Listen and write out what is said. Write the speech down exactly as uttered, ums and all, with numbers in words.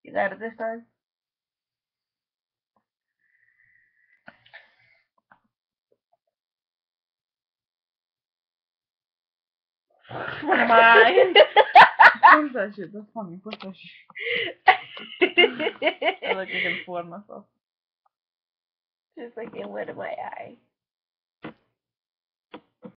You got it this time? Never mind. Push that shit. That's funny. Push that shit. I like I can afford myself. Just like it went in my eye.